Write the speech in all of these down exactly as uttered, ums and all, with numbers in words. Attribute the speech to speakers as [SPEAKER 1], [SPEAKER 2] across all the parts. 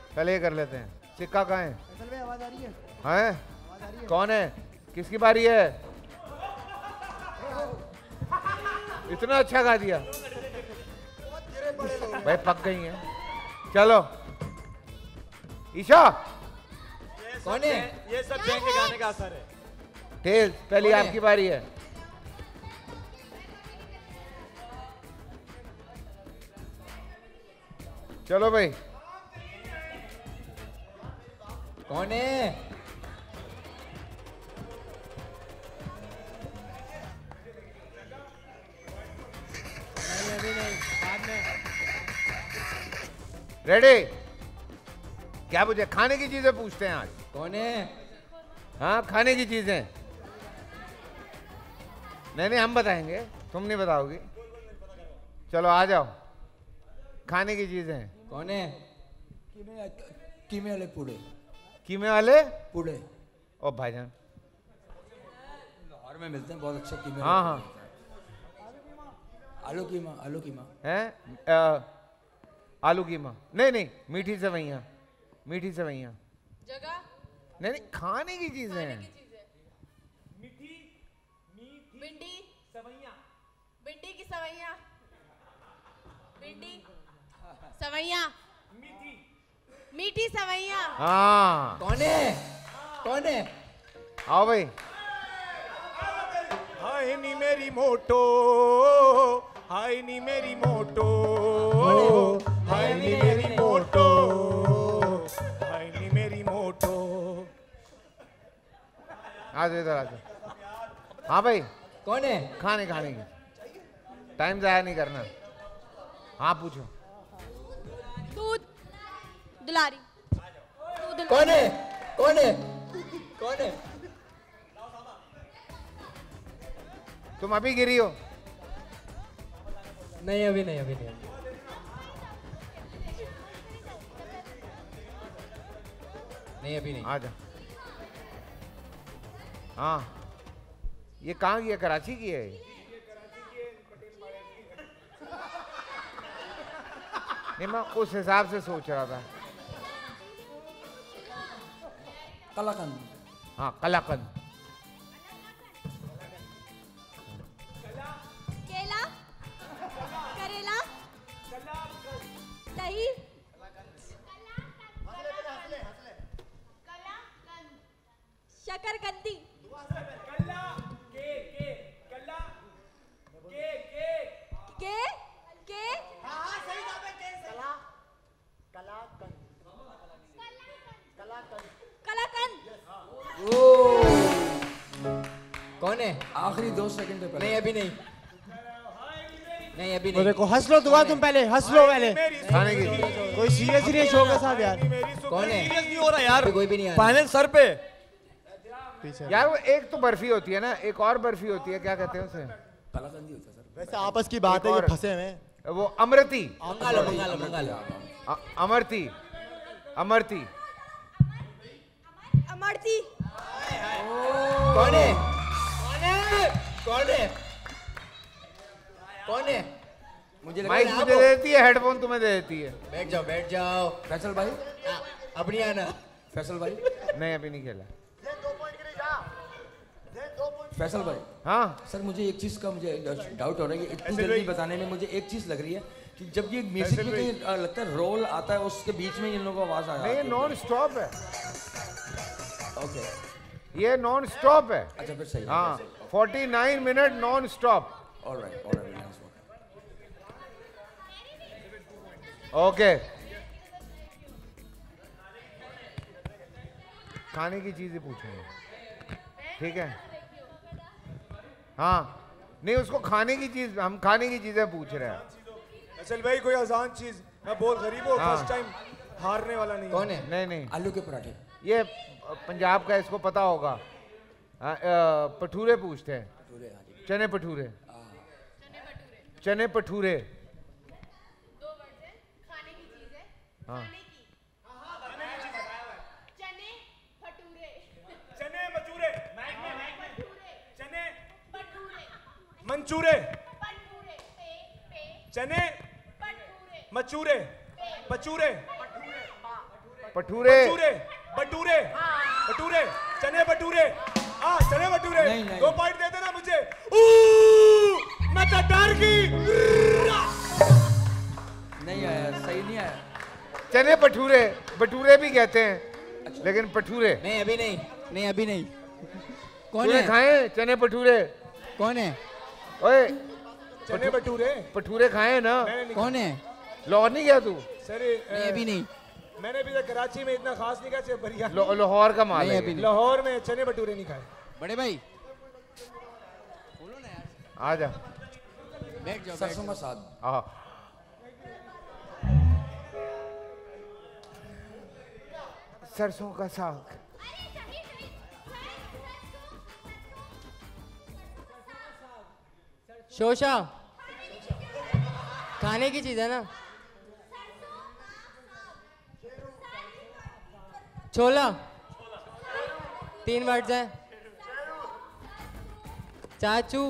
[SPEAKER 1] पहले ये कर लेते हैं। सिक्का कहाँ है?
[SPEAKER 2] फैसल भाई आवाज आ रही है?
[SPEAKER 1] हैं?
[SPEAKER 2] आवाज आ रही है?
[SPEAKER 1] कौन है? किसकी बारी है? इतना अच्छा गा दिया भाई, पक गई है। चलो ईशा।
[SPEAKER 3] कौन है? ये सब जैन के गाने का असर है।
[SPEAKER 1] टेल्स पहली आपकी बारी है। चलो भाई।
[SPEAKER 3] कौन है?
[SPEAKER 2] अभी नहीं, बाद में।
[SPEAKER 1] रेडी? क्या पूछे? खाने की चीजें पूछते हैं आज।
[SPEAKER 3] कौन है?
[SPEAKER 1] हाँ खाने की चीजें। नहीं नहीं हम बताएंगे, तुम नहीं बताओगी। चलो आ जाओ। खाने की चीजें।
[SPEAKER 3] कौन है? कीमे कीमे वाले पूड़े।
[SPEAKER 1] कीमे वाले
[SPEAKER 3] पूड़े।
[SPEAKER 1] ओ भाईजान
[SPEAKER 3] लाहौर में मिलते हैं बहुत अच्छे कीमे।
[SPEAKER 1] हाँ हाँ।
[SPEAKER 3] आलू कीमा। आलू कीमा
[SPEAKER 1] है? आलू कीमा नहीं नहीं, मीठी सेवइयाँ। मीठी सेवइयाँ
[SPEAKER 4] जगह
[SPEAKER 1] नहीं नहीं, खाने की चीजें हैं।
[SPEAKER 4] मीठी मीठी भिंडी सवैयाँ। भिंडी की सवैयाँ। भिंडी सवैयाँ। मीठी मीठी सवैयाँ।
[SPEAKER 1] हाँ।
[SPEAKER 3] कौन है? कौन है?
[SPEAKER 1] आओ भाई।
[SPEAKER 5] हाय नी मेरी मोटो, हाय नी मेरी मोटो, हाय नी मेरी मोटो, हाय नी मेरी मोटो।
[SPEAKER 1] आ जाओ इधर आ जाओ। हाँ भाई।
[SPEAKER 3] कौन है?
[SPEAKER 1] खाने खाने की। टाइम जाया नहीं करना। हाँ पूछो।
[SPEAKER 4] दूध दुलारी।
[SPEAKER 3] कौन है? कौन है? कौन है?
[SPEAKER 1] तुम अभी गिरी हो?
[SPEAKER 3] नहीं अभी नहीं, अभी नहीं। नहीं अभी नहीं।
[SPEAKER 1] आ जा। हाँ ये कहाँ की है? कराची की है? नहीं मैं उस हिसाब से सोच रहा था।
[SPEAKER 3] कलाकंद।
[SPEAKER 1] हाँ कलाकंद।
[SPEAKER 4] केला करेला दही शकरकंदी। के के कलाकंद।
[SPEAKER 3] कौन है? आखिरी दो सेकंड पे। नहीं अभी नहीं। नहीं अभी
[SPEAKER 2] तो
[SPEAKER 3] नहीं।
[SPEAKER 2] देखो हंस लो दुआ, तुम पहले हंस लो पहले।
[SPEAKER 1] खाने की।
[SPEAKER 2] कोई सीरियस ही नहीं शो के साथ यार।
[SPEAKER 3] कौन है?
[SPEAKER 5] सीरियस नहीं हो रहा यार,
[SPEAKER 3] कोई भी नहीं आया।
[SPEAKER 5] फाइनल सर पे।
[SPEAKER 2] पीछे
[SPEAKER 1] यार वो एक तो बर्फी होती है ना, एक और बर्फी होती है, क्या कहते हैं उसे?
[SPEAKER 3] कलाकंद ही होता है सर।
[SPEAKER 2] वैसे आपस की बात है, ये फंसे में।
[SPEAKER 1] वो अमृति।
[SPEAKER 3] मंगालो मंगालो मंगालो।
[SPEAKER 1] अ- अमरती। अमरती।
[SPEAKER 4] अमरती।
[SPEAKER 3] कौन है? कौन है? कौन है? कौन है? मुझे लगा
[SPEAKER 1] माइक
[SPEAKER 3] आप
[SPEAKER 1] मुझे
[SPEAKER 3] हो।
[SPEAKER 1] दे देती है, हेडफोन तुम्हें दे देती है।
[SPEAKER 3] बैठ जाओ बैठ जाओ। फैसल भाई अब नहीं आना। फैसल भाई।
[SPEAKER 1] नहीं अभी नहीं खेला।
[SPEAKER 3] फैसल भाई।
[SPEAKER 1] हाँ
[SPEAKER 3] सर मुझे एक चीज का मुझे डाउट हो रहा है कि इतनी जल्दी बताने में मुझे एक चीज लग रही है कि जब ये म्यूजिक में कहीं अ, लगता है रोल आता है उसके बीच में इन लोगों को आवाज आ
[SPEAKER 1] नहीं ये
[SPEAKER 3] जाती है।
[SPEAKER 1] नॉन स्टॉप है।
[SPEAKER 3] ओके
[SPEAKER 1] ये नॉन स्टॉप है।
[SPEAKER 3] अच्छा फिर सही है।
[SPEAKER 1] हाँ उनचास minute non stop.
[SPEAKER 3] All right all right
[SPEAKER 1] okay. खाने की चीजें पूछेंगे, ठीक है? हाँ नहीं उसको खाने की चीज, हम खाने की चीजें पूछ रहे हैं।
[SPEAKER 5] असल भाई कोई आसान चीज। मैं बहुत गरीब हूँ,
[SPEAKER 1] हाँ।
[SPEAKER 5] फर्स्ट टाइम हारने वाला नहीं।
[SPEAKER 3] कौन है?
[SPEAKER 1] नहीं नहीं
[SPEAKER 3] आलू के पराठे।
[SPEAKER 1] ये पंजाब का, इसको पता होगा। हाँ, अ, पठूरे पूछते हैं।
[SPEAKER 3] भटूरे, हाँ जी।
[SPEAKER 1] चने पठूरे। चने पठूरे।
[SPEAKER 4] दो वर्ड है, खाने की चीज है।
[SPEAKER 1] हाँ
[SPEAKER 4] खाने की। चने भटूरे।
[SPEAKER 5] चने मचूरे।
[SPEAKER 4] भटूरे।
[SPEAKER 5] चने
[SPEAKER 4] भटूरे।
[SPEAKER 5] मंचूरे।
[SPEAKER 4] भटूरे। पे पे
[SPEAKER 5] चने
[SPEAKER 4] भटूरे।
[SPEAKER 5] मचूरे। पचूरे।
[SPEAKER 1] पठूरे
[SPEAKER 5] भटूरे भटूरे भटूरे चने भटूरे हाँ चने भटूरे
[SPEAKER 3] नहीं, नहीं।
[SPEAKER 5] दो पॉइंट दे देना मुझे ऊ, मैं तो डर गई
[SPEAKER 3] नहीं आया, सही नहीं आया।
[SPEAKER 1] चने भटूरे भटूरे भी कहते हैं लेकिन पठूरे
[SPEAKER 6] नहीं अभी नहीं नहीं अभी नहीं कौन
[SPEAKER 1] तूने
[SPEAKER 6] है
[SPEAKER 1] खाए चने भटूरे
[SPEAKER 6] कौन है
[SPEAKER 1] ओए
[SPEAKER 5] चने भटूरे
[SPEAKER 1] भटूरे खाए ना
[SPEAKER 5] मैंने नहीं
[SPEAKER 6] कौन है
[SPEAKER 1] लाहौर नहीं गया तू
[SPEAKER 5] सर
[SPEAKER 6] नहीं अभी नहीं
[SPEAKER 5] मैंने अभी तक कराची में इतना खास नहीं खाया बढ़िया
[SPEAKER 1] लो- लाहौर का माल
[SPEAKER 6] नहीं,
[SPEAKER 1] है
[SPEAKER 6] अभी
[SPEAKER 1] ये।
[SPEAKER 6] नहीं।
[SPEAKER 5] लाहौर में चने भटूरे नहीं खाए
[SPEAKER 6] बड़े भाई
[SPEAKER 1] आ जा
[SPEAKER 6] बैठ जाओ बैठ
[SPEAKER 3] सरसों का साग।
[SPEAKER 1] आ सरसों का साग
[SPEAKER 7] शोशा खाने की चीज है ना छोला तीन वर्ड्स हैं चाचू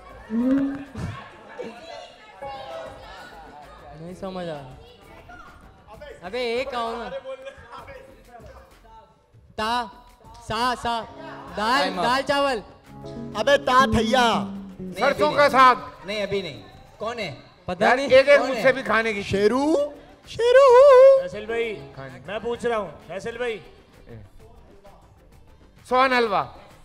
[SPEAKER 7] नहीं समझ आ रहा अबे एक आओ ना ता सा सा दाल
[SPEAKER 3] Time up.
[SPEAKER 7] दाल चावल
[SPEAKER 2] अबे ता थैया
[SPEAKER 1] सरसों का साग
[SPEAKER 6] नहीं अभी नहीं कौन है
[SPEAKER 7] पता
[SPEAKER 1] यार
[SPEAKER 7] नहीं
[SPEAKER 1] एक एक
[SPEAKER 6] कौन
[SPEAKER 1] मुझसे
[SPEAKER 6] है?
[SPEAKER 1] भी खाने की
[SPEAKER 2] शेरू शेरू
[SPEAKER 5] फैसल भाई मैं पूछ रहा हूँ फैसल भाई
[SPEAKER 1] सोहन हलवा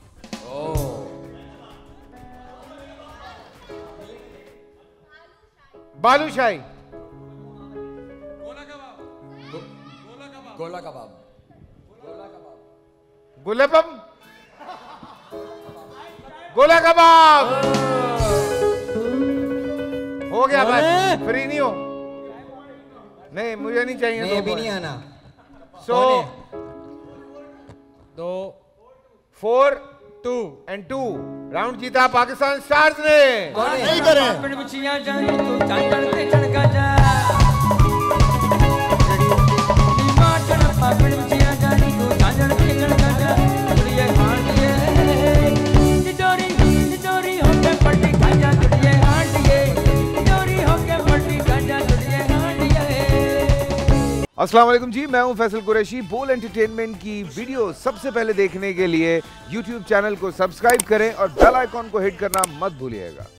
[SPEAKER 1] बालूशाही
[SPEAKER 3] गोला कबाब।
[SPEAKER 1] गुलाबम गोला कबाब हो गया बस फ्री नहीं हो नहीं मुझे नहीं चाहिए
[SPEAKER 6] नहीं
[SPEAKER 1] दो
[SPEAKER 6] अभी
[SPEAKER 1] point।
[SPEAKER 6] नहीं आना
[SPEAKER 1] सो
[SPEAKER 7] दो
[SPEAKER 1] four two and two round जीता पाकिस्तान स्टार्स ने
[SPEAKER 6] कौन है
[SPEAKER 2] नहीं करे
[SPEAKER 3] पापड़ बिछिया जानी तू चांदन पे चढ़का जा। माचन पापड़ बिछिया जानी तू चांदन पे चढ़का जा। तुड़िए हांडिए तिजोरी तिजोरी होके पट्टी खाजा तुड़िए हांडिए तिजोरी होके पट्टी खाजा तुड़िए हांडिए।
[SPEAKER 1] अस्सलाम वालेकुम जी, मैं हूं फैसल कुरैशी। बोल एंटरटेनमेंट की वीडियो सबसे पहले देखने के लिए यूट्यूब चैनल को सब्सक्राइब करें और बेल आइकॉन को हिट करना मत भूलिएगा।